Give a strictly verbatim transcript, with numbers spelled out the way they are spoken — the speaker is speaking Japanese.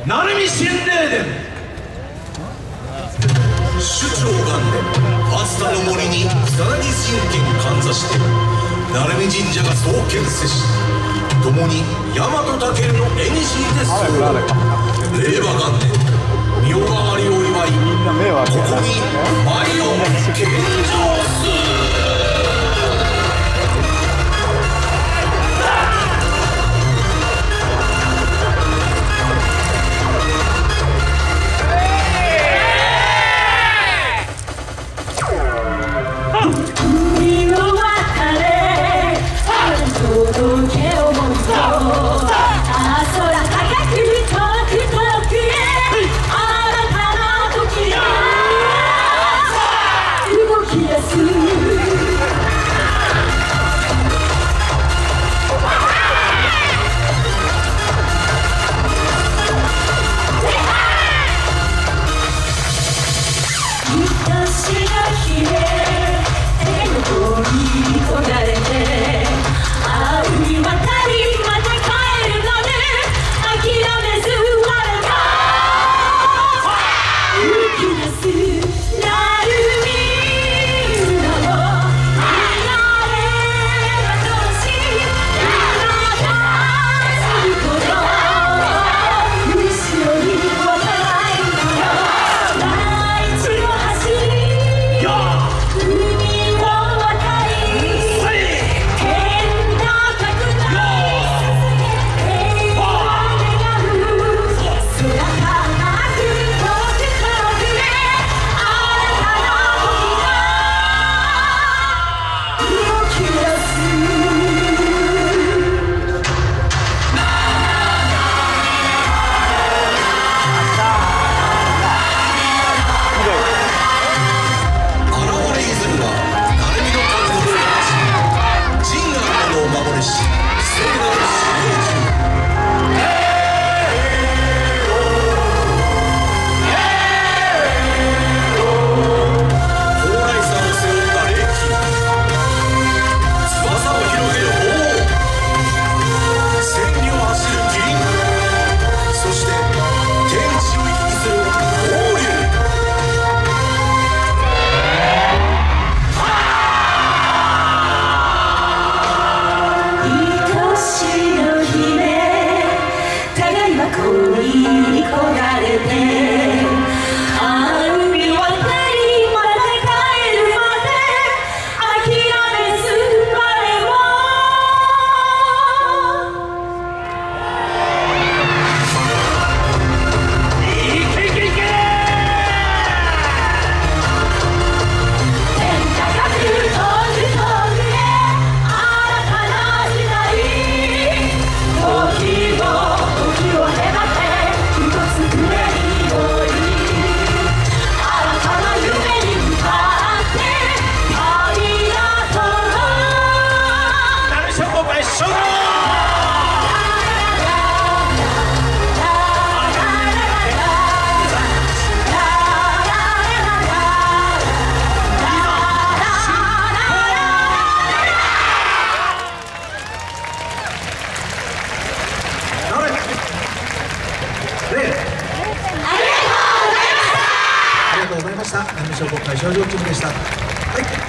鳴海神霊殿。 首長元年、熱田の森に草薙神剣かんざして鳴海神社が創建せし、共に大和武尊の縁です。令和元年、身代わりを祝い、ここに舞を献上する。 ありがとうございました。鳴海消防会場上チームでした。はい。